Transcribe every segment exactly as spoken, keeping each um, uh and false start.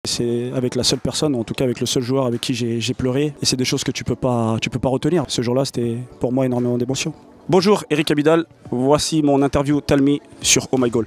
C'est avec la seule personne, en tout cas avec le seul joueur avec qui j'ai pleuré. Et c'est des choses que tu peux pas, tu peux pas retenir. Ce jour-là, c'était pour moi énormément d'émotions. Bonjour, Eric Abidal. Voici mon interview Tell Me sur Oh My Goal.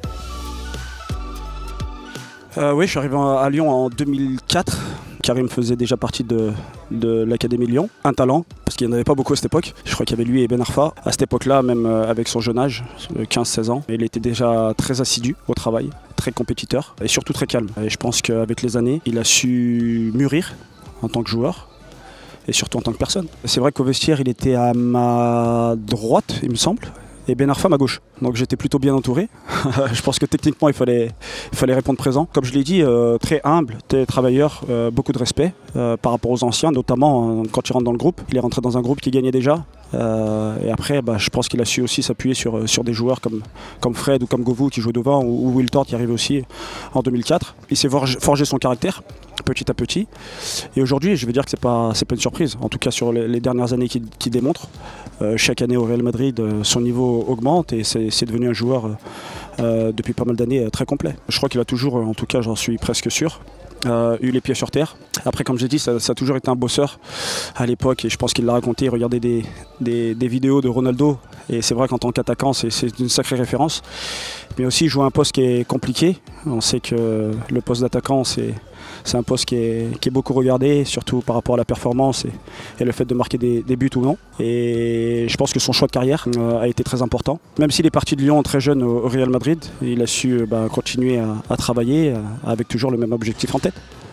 Euh, oui, je suis arrivé à Lyon en deux mille quatre. Karim faisait déjà partie de, de l'Académie Lyon. Un talent, parce qu'il n'y en avait pas beaucoup à cette époque. Je crois qu'il y avait lui et Ben Arfa. À cette époque-là, même avec son jeune âge, quinze seize ans, il était déjà très assidu au travail, très compétiteur et surtout très calme. Et je pense qu'avec les années, il a su mûrir en tant que joueur et surtout en tant que personne. C'est vrai qu'au vestiaire, il était à ma droite, il me semble, et Ben Arfa à ma gauche. Donc j'étais plutôt bien entouré. Je pense que techniquement il fallait, il fallait répondre présent. Comme je l'ai dit, euh, très humble, très travailleur, euh, beaucoup de respect euh, par rapport aux anciens, notamment euh, quand il rentre dans le groupe. Il est rentré dans un groupe qui gagnait déjà. Euh, et après, bah, je pense qu'il a su aussi s'appuyer sur, sur des joueurs comme, comme Fred ou comme Govou qui jouait devant, ou, ou Will Tort qui arrivait aussi en deux mille quatre. Il s'est forgé son caractère petit à petit. Et aujourd'hui, je vais dire que ce n'est pas, pas une surprise. En tout cas, sur les, les dernières années qu'il qu'il démontre. Euh, chaque année au Real Madrid, euh, son niveau augmente et c'est devenu un joueur euh, depuis pas mal d'années euh, très complet. Je crois qu'il a toujours, euh, en tout cas j'en suis presque sûr, euh, eu les pieds sur terre. Après, comme j'ai dit, ça, ça a toujours été un bosseur à l'époque et je pense qu'il l'a raconté, il regardait des, des, des vidéos de Ronaldo et c'est vrai qu'en tant qu'attaquant c'est une sacrée référence. Mais aussi il joue un poste qui est compliqué. On sait que le poste d'attaquant c'est C'est un poste qui est, qui est beaucoup regardé, surtout par rapport à la performance et, et le fait de marquer des, des buts ou non. Et je pense que son choix de carrière euh, a été très important. Même s'il est parti de Lyon très jeune au, au Real Madrid, il a su euh, bah, continuer à, à travailler euh, avec toujours le même objectif en tête.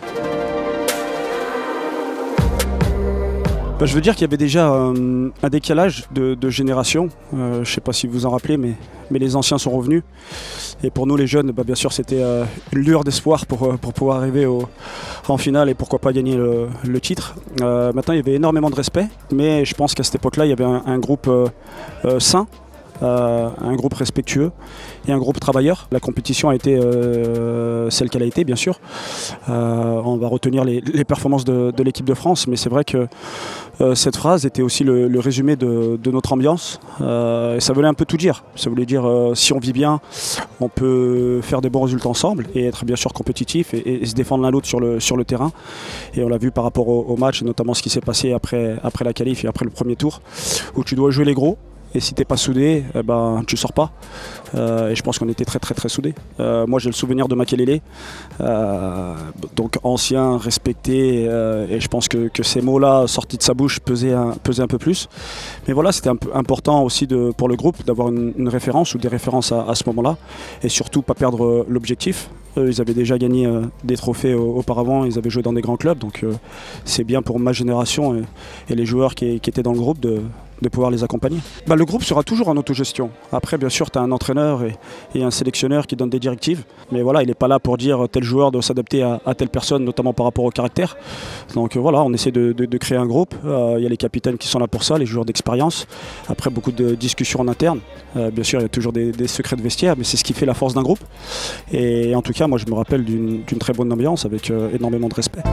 Bah, je veux dire qu'il y avait déjà euh, un décalage de, de génération. Euh, je ne sais pas si vous vous en rappelez, mais, mais les anciens sont revenus. Et pour nous les jeunes, bah, bien sûr c'était euh, une lueur d'espoir pour, pour pouvoir arriver au, en finale et pourquoi pas gagner le, le titre. Euh, maintenant il y avait énormément de respect, mais je pense qu'à cette époque-là il y avait un, un groupe euh, euh, sain. Euh, un groupe respectueux et un groupe travailleur. La compétition a été euh, celle qu'elle a été, bien sûr. Euh, on va retenir les, les performances de, de l'équipe de France, mais c'est vrai que euh, cette phrase était aussi le, le résumé de, de notre ambiance. Euh, et ça voulait un peu tout dire. Ça voulait dire euh, si on vit bien, on peut faire des bons résultats ensemble et être bien sûr compétitif et, et se défendre l'un l'autre sur le, sur le terrain. Et on l'a vu par rapport au, au match, notamment ce qui s'est passé après, après la qualif et après le premier tour, où tu dois jouer les gros. Et si t'es pas soudé, eh ben, tu sors pas. Euh, et je pense qu'on était très très très soudés. Euh, moi j'ai le souvenir de Makelele, euh, donc ancien, respecté, euh, et je pense que, que ces mots-là sortis de sa bouche pesaient un, pesaient un peu plus. Mais voilà, c'était important aussi de, pour le groupe d'avoir une, une référence ou des références à, à ce moment-là. Et surtout pas perdre l'objectif. Eux, ils avaient déjà gagné euh, des trophées euh, auparavant, ils avaient joué dans des grands clubs. Donc euh, c'est bien pour ma génération et, et les joueurs qui, qui étaient dans le groupe de, de pouvoir les accompagner. Bah, le groupe sera toujours en autogestion. Après, bien sûr, tu as un entraîneur et, et un sélectionneur qui donne des directives. Mais voilà, il n'est pas là pour dire tel joueur doit s'adapter à, à telle personne, notamment par rapport au caractère. Donc euh, voilà, on essaie de, de, de créer un groupe. Il euh, y a les capitaines qui sont là pour ça, les joueurs d'expérience. Après, beaucoup de discussions en interne. Euh, bien sûr, il y a toujours des, des secrets de vestiaire, mais c'est ce qui fait la force d'un groupe. Et en tout cas, moi, je me rappelle d'une d'une très bonne ambiance avec euh, énormément de respect.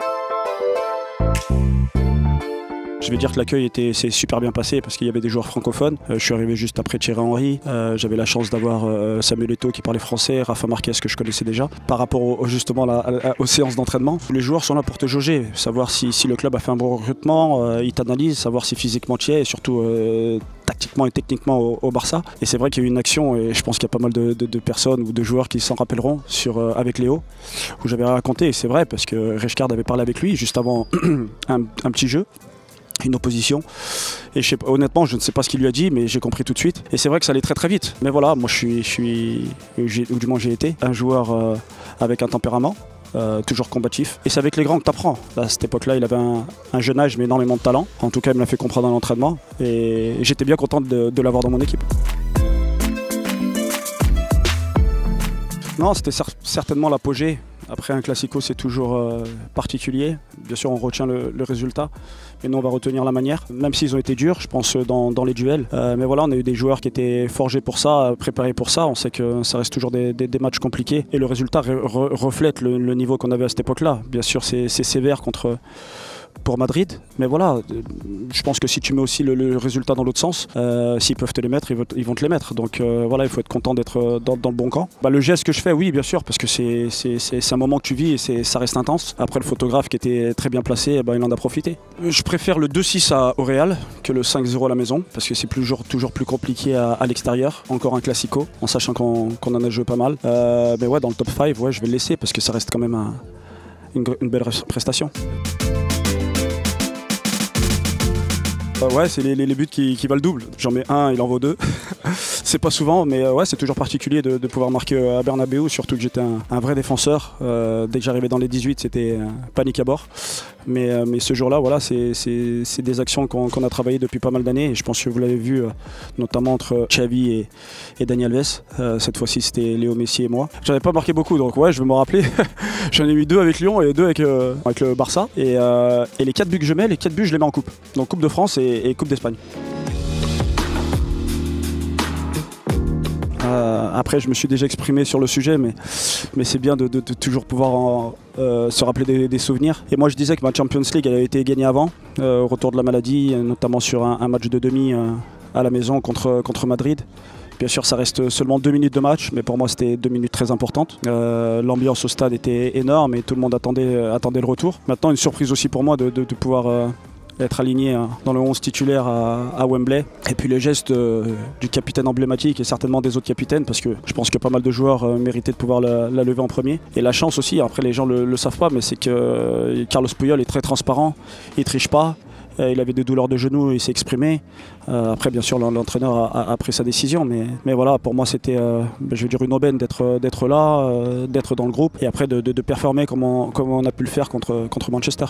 Je vais dire que l'accueil s'est super bien passé parce qu'il y avait des joueurs francophones. Euh, je suis arrivé juste après Thierry Henry. Euh, J'avais la chance d'avoir euh, Samuel Eto'o qui parlait français, Rafa Marquez que je connaissais déjà. Par rapport au, justement la, à, aux séances d'entraînement, les joueurs sont là pour te jauger, savoir si, si le club a fait un bon recrutement, euh, ils t'analysent, savoir si physiquement tu y es et surtout euh, tactiquement et techniquement au, au Barça. Et c'est vrai qu'il y a eu une action et je pense qu'il y a pas mal de, de, de personnes ou de joueurs qui s'en rappelleront sur, euh, avec Léo, où j'avais raconté, et c'est vrai parce que Reichkard avait parlé avec lui juste avant un, un petit jeu. Une opposition et je sais pas, honnêtement je ne sais pas ce qu'il lui a dit mais j'ai compris tout de suite et c'est vrai que ça allait très très vite mais voilà moi je suis, je suis ou du moins j'ai été un joueur euh, avec un tempérament euh, toujours combatif et c'est avec les grands que tu apprends. À cette époque là il avait un, un jeune âge mais énormément de talent, en tout cas il me l'a fait comprendre dans l'entraînement et j'étais bien content de, de l'avoir dans mon équipe. Non, c'était cer certainement l'apogée. Après un classico c'est toujours euh, particulier, bien sûr on retient le, le résultat, mais nous on va retenir la manière, même s'ils ont été durs je pense dans, dans les duels, euh, mais voilà on a eu des joueurs qui étaient forgés pour ça, préparés pour ça, on sait que ça reste toujours des, des, des matchs compliqués et le résultat re reflète le, le niveau qu'on avait à cette époque là, bien sûr c'est sévère contre, pour Madrid. Mais voilà, je pense que si tu mets aussi le, le résultat dans l'autre sens, euh, s'ils peuvent te les mettre, ils vont, ils vont te les mettre. Donc euh, voilà, il faut être content d'être dans, dans le bon camp. Bah, le geste que je fais, oui, bien sûr, parce que c'est un moment que tu vis et ça reste intense. Après, le photographe qui était très bien placé, bah, il en a profité. Je préfère le deux six au Real que le cinq zéro à la maison, parce que c'est toujours, toujours plus compliqué à, à l'extérieur. Encore un classico, en sachant qu'on qu'on en a joué pas mal. Euh, mais ouais, dans le top cinq, ouais, je vais le laisser, parce que ça reste quand même un, une, une belle prestation. Ouais, c'est les, les, les buts qui, qui valent le double. J'en mets un, il en vaut deux. C'est pas souvent, mais ouais, c'est toujours particulier de, de pouvoir marquer à Bernabéu, surtout que j'étais un, un vrai défenseur. Euh, dès que j'arrivais dans les dix-huit, c'était panique à bord. Mais, euh, mais ce jour-là, voilà, c'est des actions qu'on qu'on a travaillées depuis pas mal d'années. Et je pense que vous l'avez vu, euh, notamment entre Xavi et, et Dani Alves. Euh, cette fois-ci, c'était Léo Messi et moi. J'en avais pas marqué beaucoup, donc ouais, je vais me rappeler. J'en ai mis deux avec Lyon et deux avec, euh, avec le Barça. Et, euh, et les quatre buts que je mets, les quatre buts, je les mets en coupe. Donc Coupe de France et, et Coupe d'Espagne. Euh, après, je me suis déjà exprimé sur le sujet, mais, mais c'est bien de, de, de toujours pouvoir en, euh, se rappeler des, des souvenirs. Et moi, je disais que ma Champions League elle avait été gagnée avant, euh, au retour de la maladie, notamment sur un, un match de demi euh, à la maison contre, contre Madrid. Bien sûr, ça reste seulement deux minutes de match, mais pour moi, c'était deux minutes très importantes. Euh, L'ambiance au stade était énorme et tout le monde attendait, attendait le retour. Maintenant, une surprise aussi pour moi de, de, de pouvoir... Euh, être aligné dans le onze titulaire à, à Wembley. Et puis les gestes euh, du capitaine emblématique et certainement des autres capitaines, parce que je pense que pas mal de joueurs euh, méritaient de pouvoir la, la lever en premier. Et la chance aussi, après les gens le, le savent pas, mais c'est que euh, Carlos Puyol est très transparent, il triche pas. Euh, il avait des douleurs de genoux, il s'est exprimé. Euh, après, bien sûr, l'entraîneur a, a, a pris sa décision, mais, mais voilà, pour moi, c'était, euh, je veux dire, une aubaine d'être d'être là, euh, d'être dans le groupe, et après de, de, de performer comme on, comme on a pu le faire contre, contre Manchester.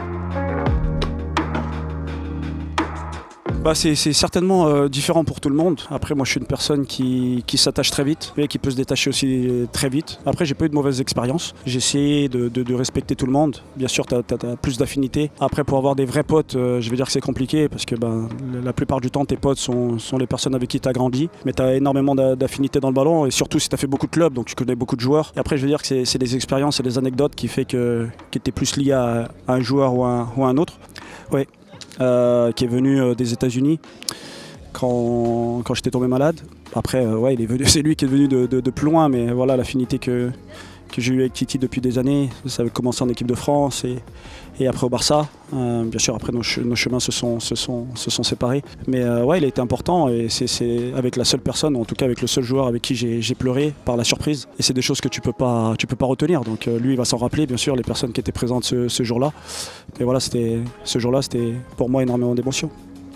Bah c'est certainement euh, différent pour tout le monde. Après, moi, je suis une personne qui, qui s'attache très vite, mais qui peut se détacher aussi très vite. Après, j'ai pas eu de mauvaises expériences. J'ai essayé de, de, de respecter tout le monde. Bien sûr, tu as, as, as plus d'affinités. Après, pour avoir des vrais potes, euh, je vais dire que c'est compliqué parce que ben, la plupart du temps, tes potes sont, sont les personnes avec qui tu as grandi. Mais tu as énormément d'affinités dans le ballon et surtout si tu as fait beaucoup de clubs, donc tu connais beaucoup de joueurs. Et après, je veux dire que c'est des expériences et des anecdotes qui fait que, que tu es plus lié à, à un joueur ou à un, ou à un autre. Ouais. Euh, qui est venu euh, des États-Unis quand, quand j'étais tombé malade. Après, euh, ouais, il est venu, c'est lui qui est venu de, de, de plus loin, mais voilà, l'affinité que, que j'ai eue avec Titi depuis des années, ça avait commencé en équipe de France et, et après au Barça. Euh, bien sûr, après nos, nos chemins se sont, se sont, se sont séparés. Mais euh, ouais, il a été important et c'est avec la seule personne, ou en tout cas avec le seul joueur avec qui j'ai pleuré par la surprise. Et c'est des choses que tu peux pas, tu peux pas retenir. Donc euh, lui, il va s'en rappeler, bien sûr, les personnes qui étaient présentes ce, ce jour-là. Mais voilà, c'était ce jour-là, c'était pour moi énormément d'émotions.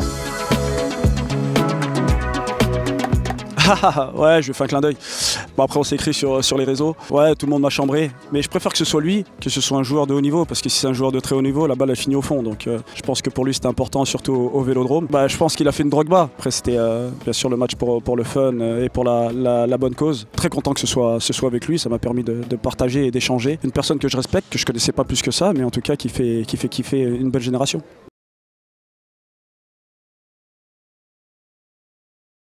Ouais, je lui fais un clin d'œil. Bon, après, on s'est écrit sur, sur les réseaux. Ouais, tout le monde m'a chambré. Mais je préfère que ce soit lui, que ce soit un joueur de haut niveau. Parce que si c'est un joueur de très haut niveau, la balle a fini au fond. Donc euh, je pense que pour lui, c'était important, surtout au, au Vélodrome. Bah, je pense qu'il a fait une Drogba. Après, c'était euh, bien sûr le match pour, pour le fun euh, et pour la, la, la bonne cause. Très content que ce soit, ce soit avec lui. Ça m'a permis de, de partager et d'échanger. Une personne que je respecte, que je connaissais pas plus que ça, mais en tout cas qui fait, qui fait kiffer une belle génération.